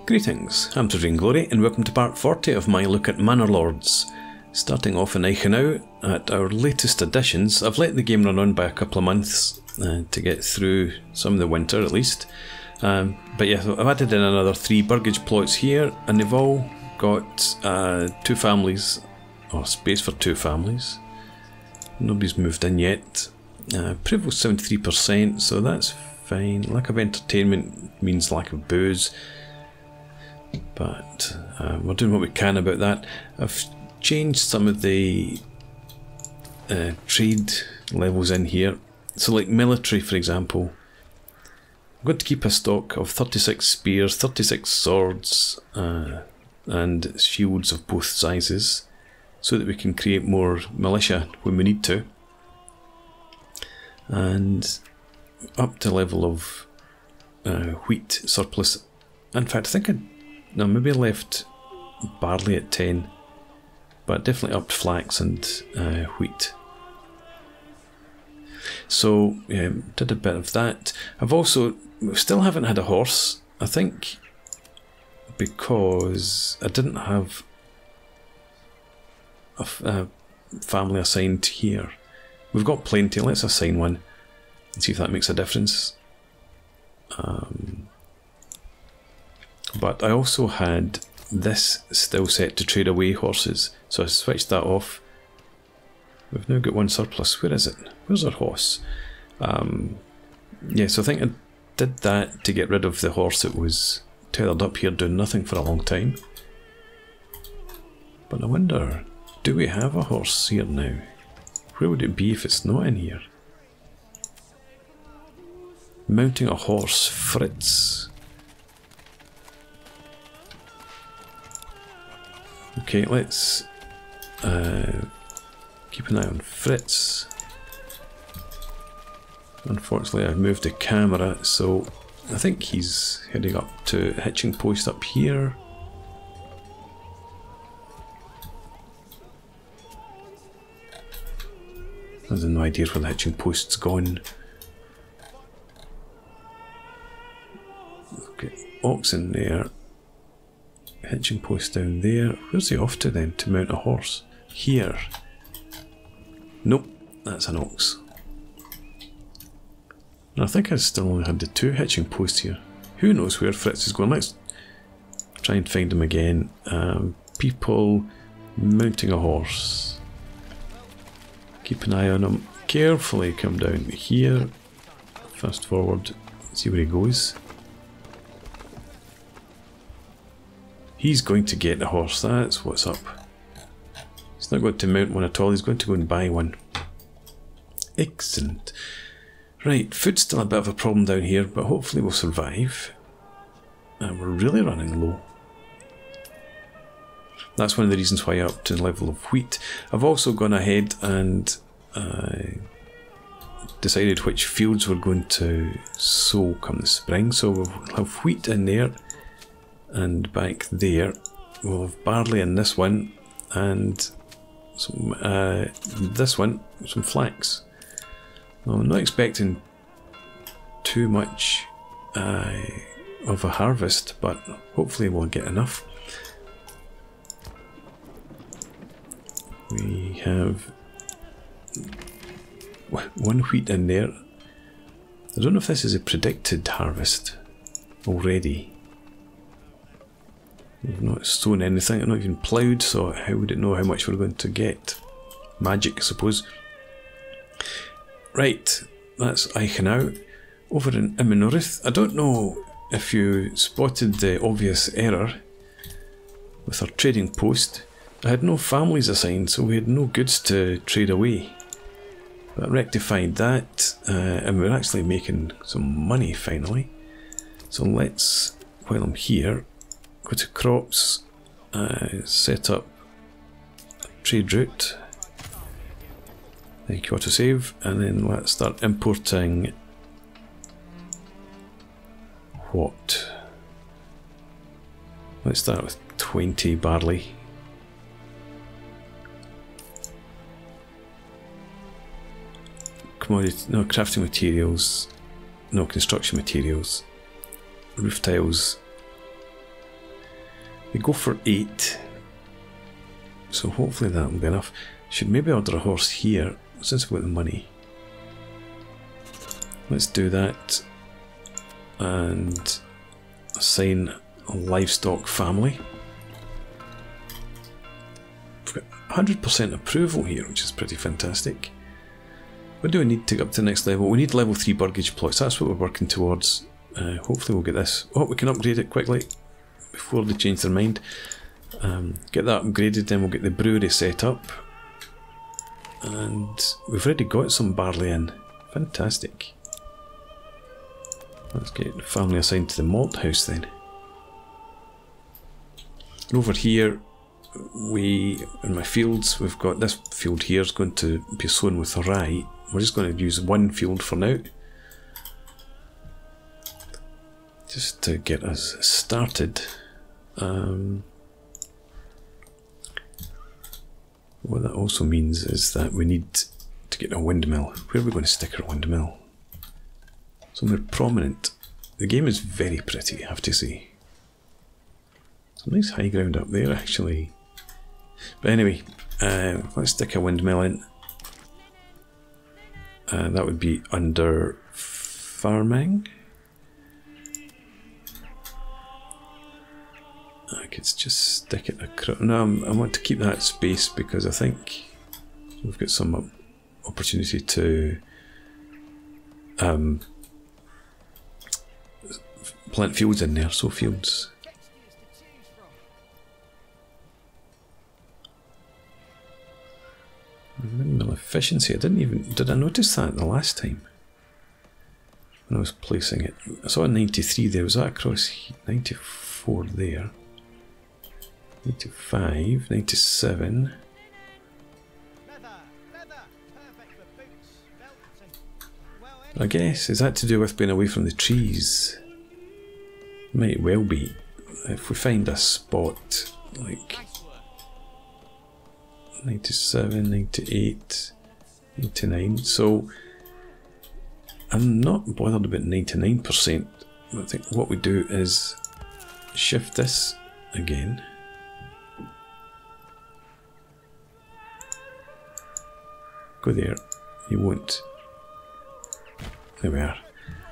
Greetings, I'm Tadreen Glory and welcome to part 40 of my look at Manor Lords. Starting off in Eichenau, at our latest additions, I've let the game run on by a couple of months to get through some of the winter at least. But yeah, I've added in another 3 burgage plots here and they've all got 2 families, or space for 2 families. Nobody's moved in yet. Approval 73%, so that's fine. Lack of entertainment means lack of booze. But we're doing what we can about that. I've changed some of the trade levels in here. So like military, for example, I'm going to keep a stock of 36 spears, 36 swords and shields of both sizes so that we can create more militia when we need to. And up to level of wheat surplus. In fact, I think no, maybe I left barley at 10, but definitely upped flax and wheat. So yeah, did a bit of that. We still haven't had a horse, I think, because I didn't have a family assigned here. We've got plenty, let's assign one and see if that makes a difference. But I also had this still set to trade away horses, so I switched that off. We've now got 1 surplus. Where is it? Where's our horse? Yeah, so I think I did that to get rid of the horse that was tethered up here doing nothing for a long time. But I wonder, do we have a horse here now? Where would it be if it's not in here? Mounting a horse, Fritz. Okay, let's keep an eye on Fritz. Unfortunately, I moved the camera, so I think he's heading up to hitching post up here. I have no idea where the hitching post's gone. Okay, oxen there. Hitching post down there. Where's he off to then to mount a horse? Here. Nope, that's an ox. And I think I still only had the 2 hitching posts here. Who knows where Fritz is going? Let's try and find him again. People mounting a horse. Keep an eye on him. Carefully come down here. Fast forward. See where he goes. He's going to get a horse, that's what's up. He's not going to mount one at all, he's going to go and buy one. Excellent. Right, food's still a bit of a problem down here, but hopefully we'll survive. And we're really running low. That's one of the reasons why I upped to the level of wheat. I've also gone ahead and decided which fields we're going to sow come the spring. So we'll have wheat in there. And back there, we'll have barley in this one, and some, this one, some flax. Well, I'm not expecting too much of a harvest, but hopefully we'll get enough. We have 1 wheat in there. I don't know if this is a predicted harvest already. We've not sown anything, I've not even ploughed, so how would it know how much we're going to get? Magic, I suppose. Right, that's Eichenau. Over in Immenurith, I don't know if you spotted the obvious error with our trading post. I had no families assigned, so we had no goods to trade away. But I rectified that, and we're actually making some money finally. So let's, while I'm here, go to crops, set up a trade route, thank you autosave, and then let's start importing what? Let's start with 20 barley. Commodity, no, crafting materials, no, construction materials, roof tiles, We go for 8. So hopefully that will be enough. Should maybe order a horse here, since we've got the money. Let's do that. And assign a livestock family. We've got 100% approval here, which is pretty fantastic. What do we need to get up to the next level? We need level 3 burgage plots. That's what we're working towards. Hopefully we'll get this. Oh, we can upgrade it quickly before they change their mind. Get that upgraded, then we'll get the brewery set up. And we've already got some barley in. Fantastic. Let's get the family assigned to the malt house then. And over here, in my fields, we've got this field here is going to be sown with rye. We're just going to use one field for now. Just to get us started. What that also means is that we need to get a windmill. Where are we going to stick our windmill? Somewhere prominent. The game is very pretty, I have to say. Some nice high ground up there, actually. But anyway, let's stick a windmill in. That would be under farming. I could just stick it across. No, I want to keep that space because I think we've got some opportunity to plant fields in there, so fields. Minimal efficiency, did I notice that the last time? When I was placing it. I saw a 93 there, was that across 94 there? 95, 97. I guess, is that to do with being away from the trees? Might well be. If we find a spot like 97, 98, 99. So I'm not bothered about 99%. I think what we do is shift this again. Go there. You won't. There we are.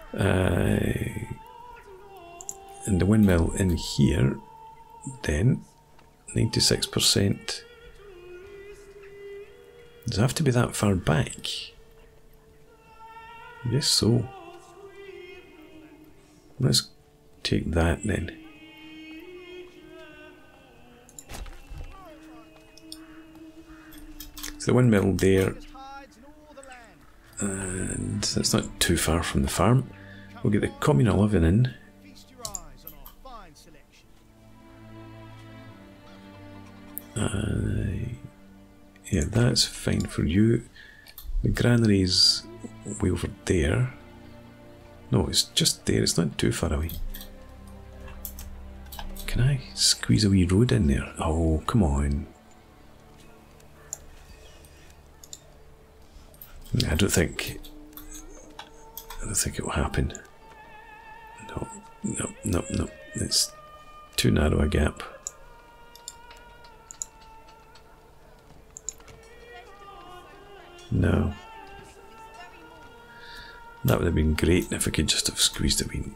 And the windmill in here, then 96%. Does it have to be that far back? Yes, so. Let's take that then. So the windmill there. And that's not too far from the farm. We'll get the communal oven in. Yeah, that's fine for you. The granary's way over there. No, it's just there, it's not too far away. Can I squeeze a wee road in there? Oh, come on. I don't think it will happen. No. It's too narrow a gap. No. That would have been great if I could just have squeezed a wee.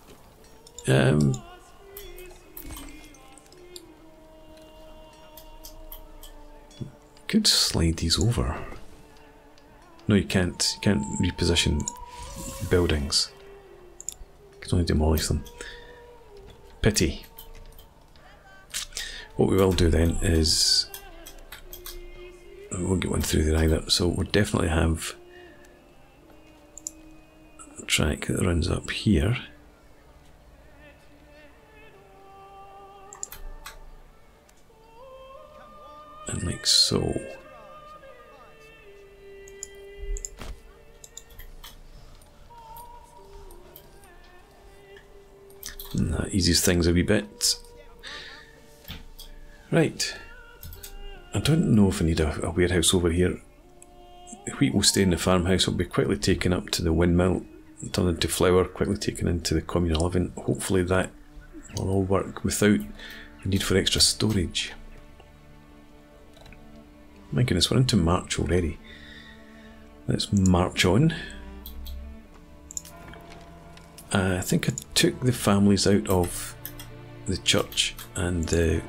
Could slide these over. No, you can't. You can't reposition buildings. You can only demolish them. Pity. What we will do then is we won't get one through there either. So we'll definitely have a track that runs up here. And like so. And that eases things a wee bit. Right. I don't know if I need a warehouse over here. Wheat will stay in the farmhouse, will be quickly taken up to the windmill, turned into flour, quickly taken into the communal oven. Hopefully that will all work without The need for extra storage. My goodness, we're into March already. Let's march on. I think I took the families out of the church and the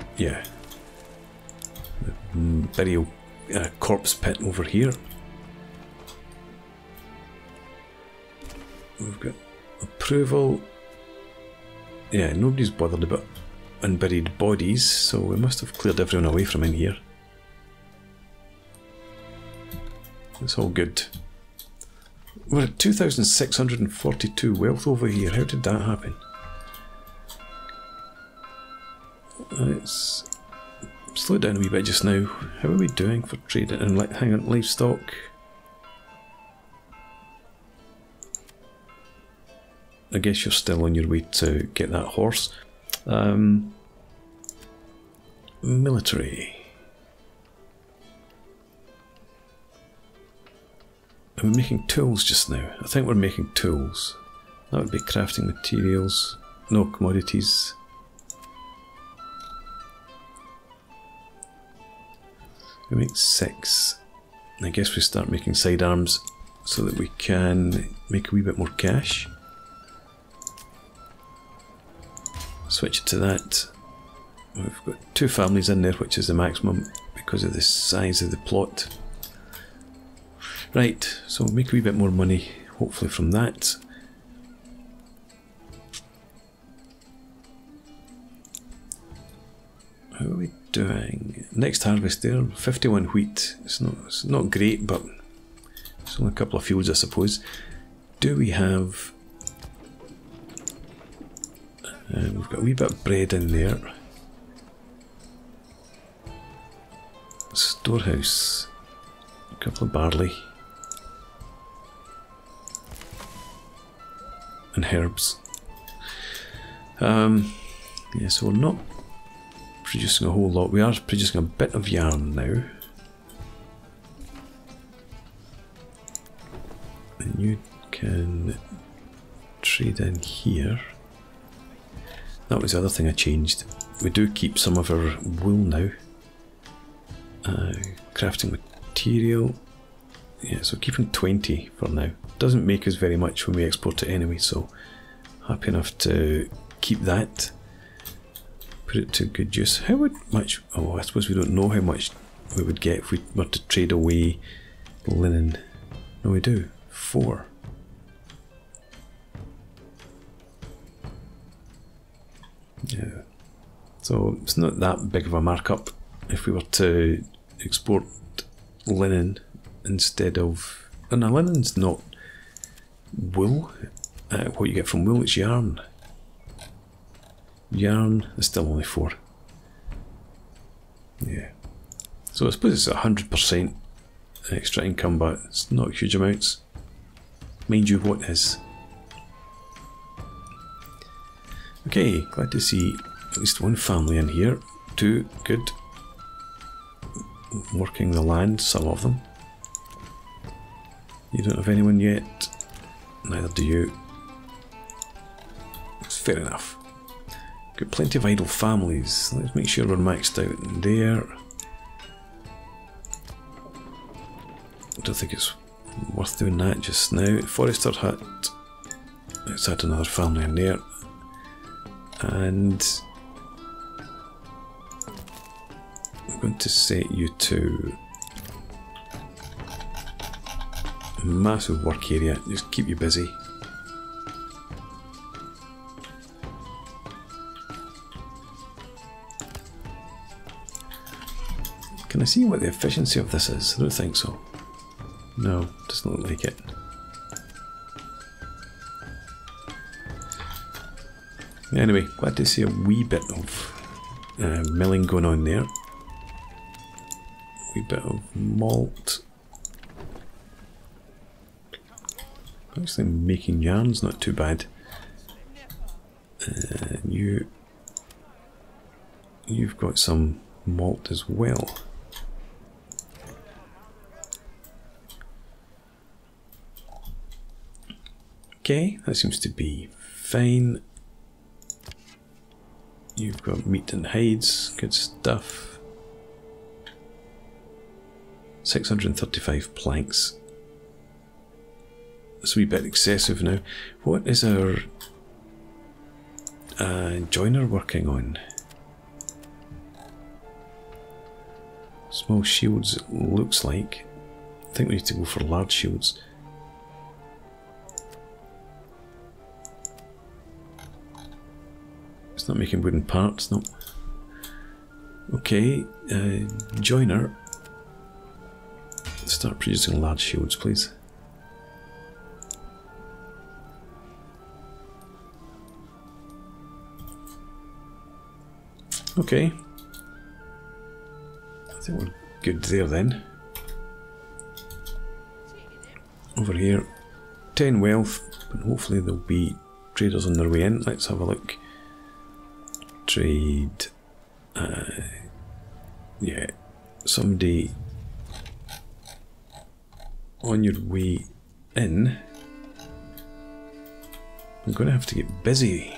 burial corpse pit over here. We've got approval. Yeah, nobody's bothered about unburied bodies, so we must have cleared everyone away from in here. It's all good. We're at 2,642 wealth over here. How did that happen? Let's slow down a wee bit just now. How are we doing for trading and hang on, livestock? I guess you're still on your way to get that horse. Military. Are we making tools just now? I think we're making tools. That would be crafting materials. No commodities. We make 6. I guess we start making sidearms so that we can make a wee bit more cash. Switch it to that. We've got 2 families in there, which is the maximum because of the size of the plot. Right, so we'll make a wee bit more money, hopefully from that. How are we doing? Next harvest there, 51 wheat. It's not great, but it's only a couple of fields, I suppose. Do we have... we've got a wee bit of bread in there. Storehouse. A couple of barley. And herbs. Yeah, so we're not producing a whole lot. We are producing a bit of yarn now. And you can trade in here. That was the other thing I changed. We do keep some of our wool now. Crafting material. Yeah, so keeping 20 for now. Doesn't make us very much when we export it anyway, so happy enough to keep that. Put it to good use. How much? Oh, I suppose we don't know how much we would get if we were to trade away linen. No, we do. 4. Yeah. So it's not that big of a markup if we were to export linen instead of... Oh, no, linen's not wool. What you get from wool, it's yarn. Yarn is still only 4. Yeah. So I suppose it's 100% extra income, but it's not huge amounts. Mind you, what is? Okay, glad to see at least one family in here. 2, good. Working the land, some of them. You don't have anyone yet. Neither do you. It's fair enough. Got plenty of idle families. Let's make sure we're maxed out in there. I don't think it's worth doing that just now. Forester hut. Let's add another family in there. And I'm going to set you to massive work area, just keep you busy. Can I see what the efficiency of this is? I don't think so. No, doesn't look like it. Anyway, glad to see a wee bit of milling going on there. Wee bit of malt. Actually, making yarn's not too bad. You've got some malt as well. Okay, that seems to be fine. You've got meat and hides, good stuff. 635 planks. That's a wee bit excessive now. What is our joiner working on? Small shields, it looks like. I think we need to go for large shields. It's not making wooden parts, no. Okay, joiner. Start producing large shields, please. Okay. I think we're good there then. Over here, 10 wealth, but hopefully there'll be traders on their way in. Let's have a look. Trade. Yeah, somebody on your way in. I'm going to have to get busy.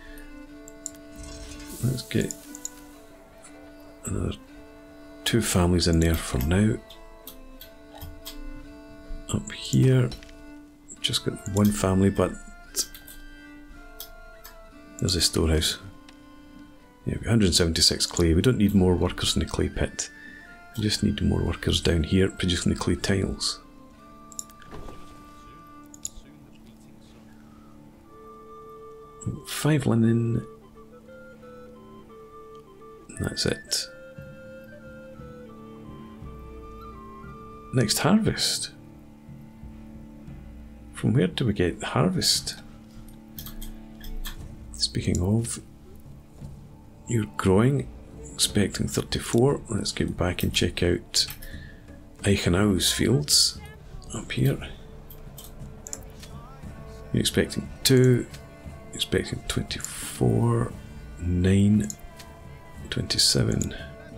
Let's get another 2 families in there for now. Up here, just got 1 family, but there's a storehouse. Yeah, 176 clay. We don't need more workers in the clay pit. We just need more workers down here producing the clay tiles. Five linen. That's it. Next harvest. From where do we get harvest? Speaking of, you're growing, expecting 34. Let's get back and check out Eichenau's fields up here. You're expecting 2, expecting 24, 9, 27.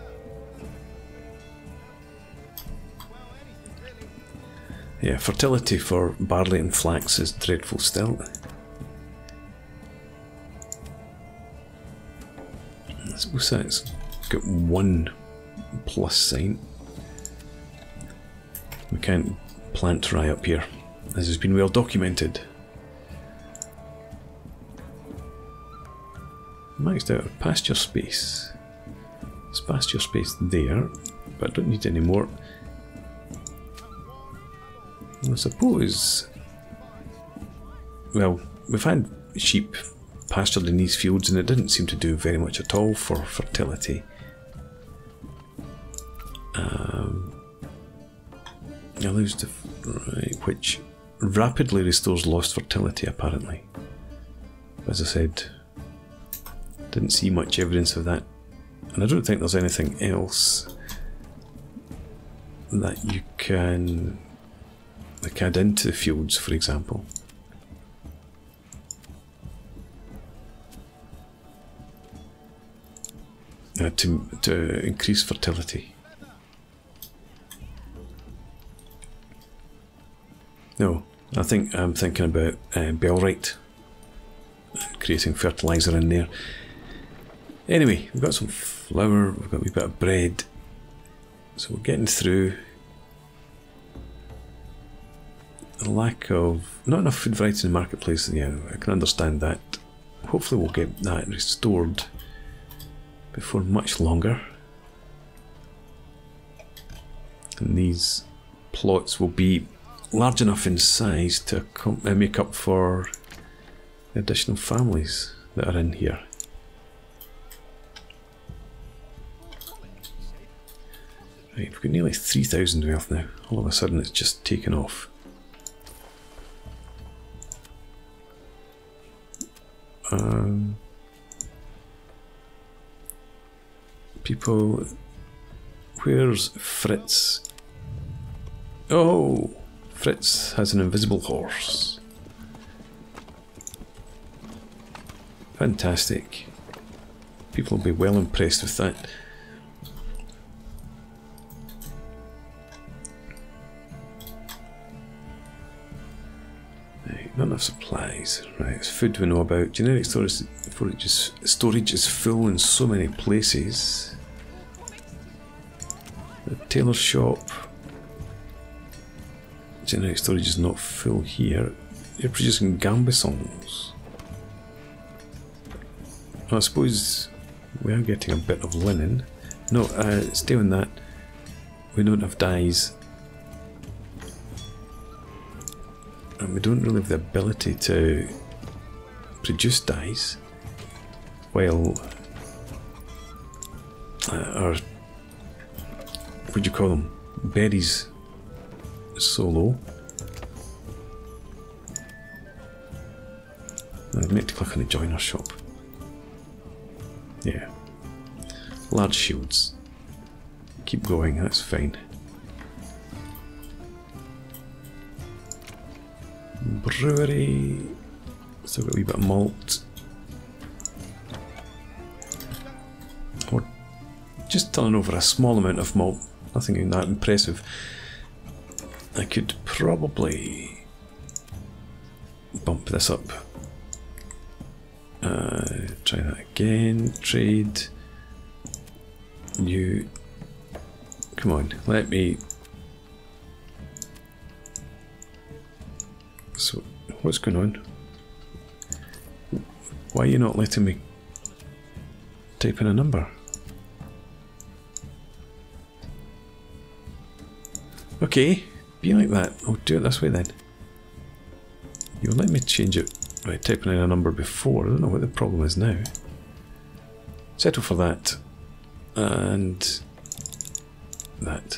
Yeah, fertility for barley and flax is dreadful still. I suppose that's got 1 plus sign. We can't plant rye up here. This has been well documented. Maxed out our pasture space. There's pasture space there, but I don't need any more. I suppose, well, we've had sheep pastured in these fields and it didn't seem to do very much at all for fertility. Allows to, right, which rapidly restores lost fertility apparently. As I said, didn't see much evidence of that, and I don't think there's anything else that you can add into the fields, for example. To increase fertility. No, I think I'm thinking about Bellrite, creating fertilizer in there. Anyway, we've got some flour, we've got a wee bit of bread, so we're getting through. A lack of, not enough food variety in the marketplace, yeah, I can understand that. Hopefully we'll get that restored before much longer. And these plots will be large enough in size to make up for the additional families that are in here. Right, we've got nearly 3,000 wealth now. All of a sudden it's just taken off. People, where's Fritz? Oh, Fritz has an invisible horse. Fantastic. People will be well impressed with that. Right, not enough supplies. Right, it's food we know about. Generic storage is full in so many places. The tailor shop. Generic storage is not full here. You're producing gambesons. I suppose we are getting a bit of linen. No, stay on that. We don't have dyes. And we don't really have the ability to produce dyes while our, what do you call them, berries so low. I meant to click on the joiner shop. Yeah. Large shields. Keep going, that's fine. Brewery. Still got a wee bit of malt. We're just turning over a small amount of malt. Nothing that impressive. I could probably bump this up. Try that again. Trade. New. Come on, let me. So, what's going on? Why are you not letting me type in a number? Okay, be like that. I'll do it this way then. You'll let me change it by typing in a number before. I don't know what the problem is now. Settle for that. And that.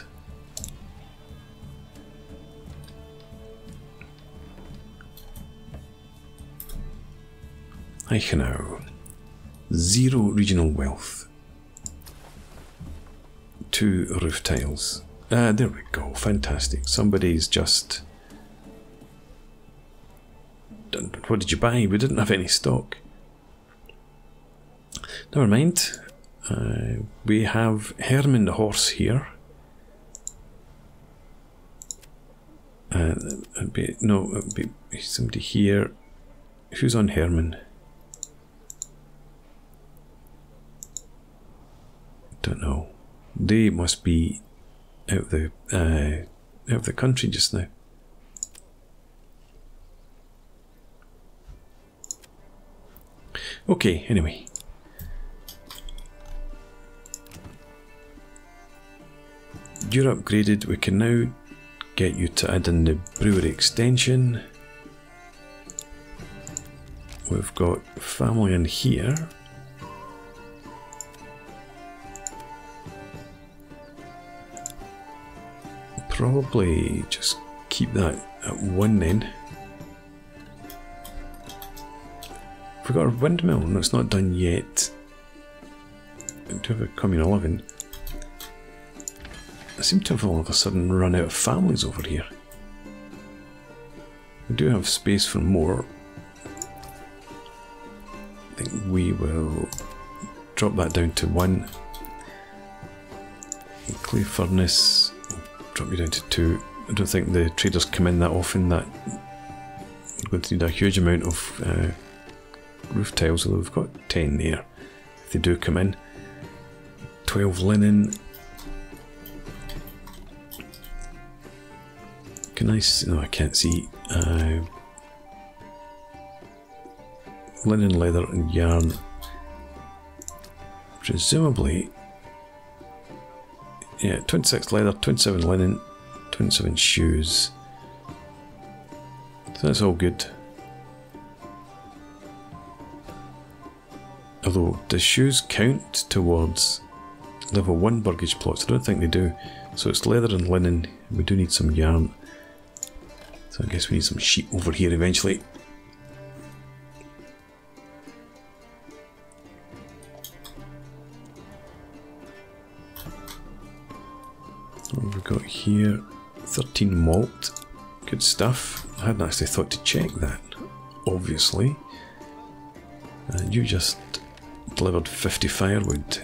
Eichenau. 0 regional wealth. 2 roof tiles. There we go, fantastic. Somebody's just... What did you buy? We didn't have any stock. Never mind. We have Herman the horse here. It'd be somebody here. Who's on Herman? Don't know. They must be out of the country just now. Okay, anyway. You're upgraded. We can now get you to add in the brewery extension. We've got family in here. Probably just keep that at 1 then. We've got our windmill. No, it's not done yet. We do have a coming 11. I seem to have all of a sudden run out of families over here. We do have space for more. I think we will drop that down to 1. Clay furnace, drop you down to 2. I don't think the traders come in that often. That we're going to need a huge amount of roof tiles, although we've got 10 there. If they do come in, 12 linen. Can I see? No, I can't see. Linen, leather, and yarn. Presumably, yeah, 26 leather, 27 linen, 27 shoes. So that's all good. Although, does shoes count towards level 1 burgage plots? I don't think they do. So it's leather and linen. We do need some yarn. So I guess we need some sheep over here eventually. What have we got here? 13 malt. Good stuff. I hadn't actually thought to check that, obviously. And you just delivered 50 firewood.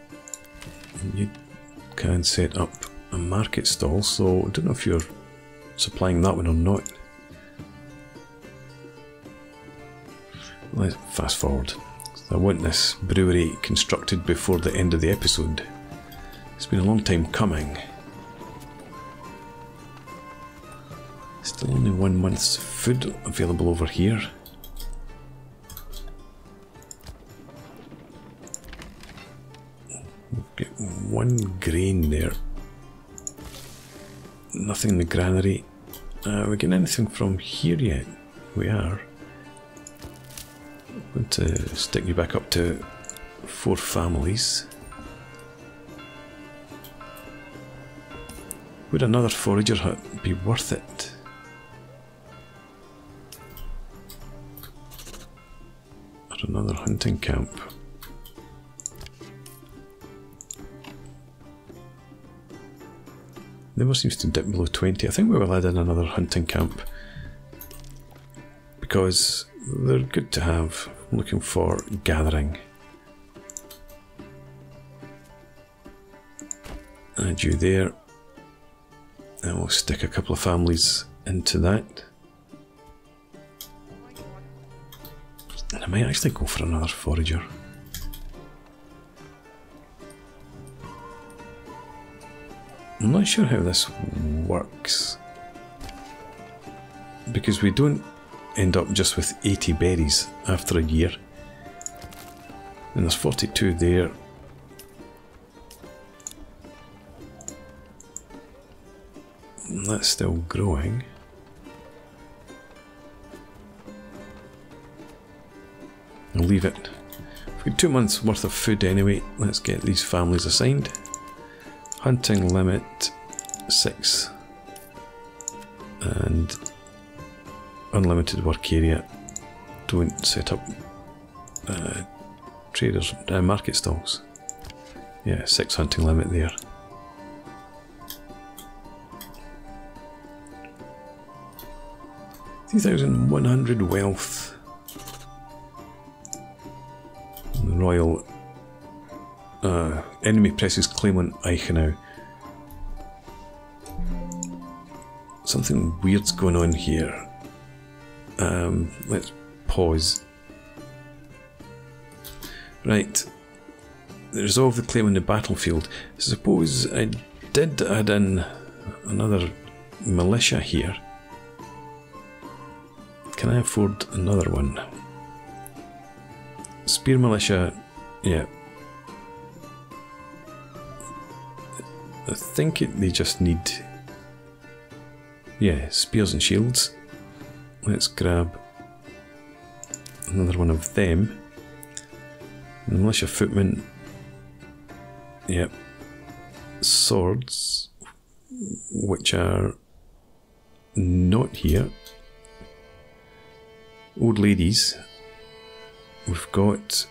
And you can set up a market stall, so I don't know if you're supplying that one or not. Let's fast forward. I want this brewery constructed before the end of the episode. It's been a long time coming. Still only 1 month's food available over here. We've got 1 grain there. Nothing in the granary. Are we getting anything from here yet? We are. I'm going to stick you back up to 4 families. Would another forager hut be worth it? Or another hunting camp? Never seems to dip below 20. I think we will add in another hunting camp because they're good to have. I'm looking for gathering. Add you there. And we'll stick a couple of families into that. And I might actually go for another forager. I'm not sure how this works, because we don't end up just with 80 berries after a year. And there's 42 there. And that's still growing. I'll leave it. We've got 2 months worth of food anyway. Let's get these families assigned. Hunting limit 6 and unlimited work area. Don't set up traders, market stalls. Yeah, 6 hunting limit there. $3,100 wealth. The royal enemy presses claim on Eichenau. Something weird's going on here. Let's pause. Right. They resolve the claim on the battlefield. I suppose I did add in another militia here. Can I afford another one? Spear militia, yeah. I think they just need, yeah, spears and shields. Let's grab another one of them. The militia footmen, yep. Swords, which are not here. Old ladies, we've got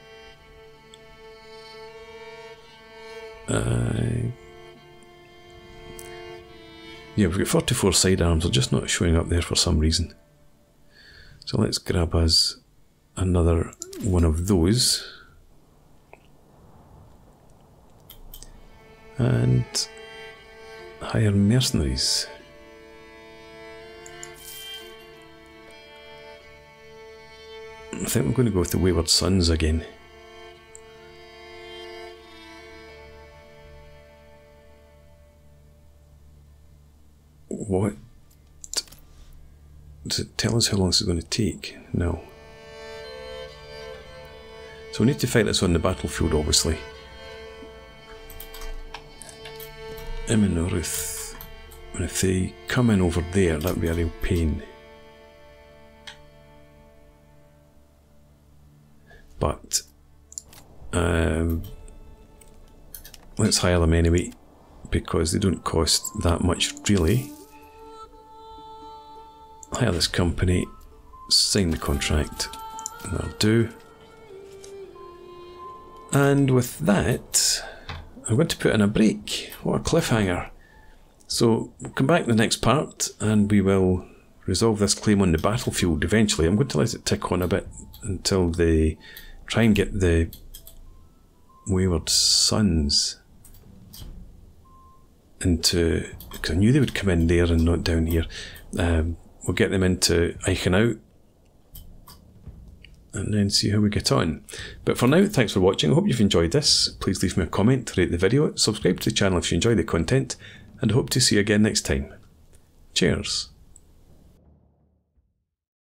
yeah, we've got 44 sidearms, they're just not showing up there for some reason. So let's grab us another one of those. And hire mercenaries. I think we're going to go with the Wayward Sons again. What? Does it tell us how long this is going to take? No. So we need to fight this on the battlefield, obviously. Immonoruth. And if they come in over there, that would be a real pain. But let's hire them anyway, because they don't cost that much really. Hire this company, sign the contract, and that'll do. And with that, I'm going to put in a break. What a cliffhanger. So we'll come back in the next part and we will resolve this claim on the battlefield eventually. I'm going to let it tick on a bit until they try and get the Wayward Sons into, because I knew they would come in there and not down here. We'll get them into Eichenau and then see how we get on. But for now, thanks for watching. I hope you've enjoyed this. Please leave me a comment, rate the video, subscribe to the channel if you enjoy the content, and I hope to see you again next time. Cheers.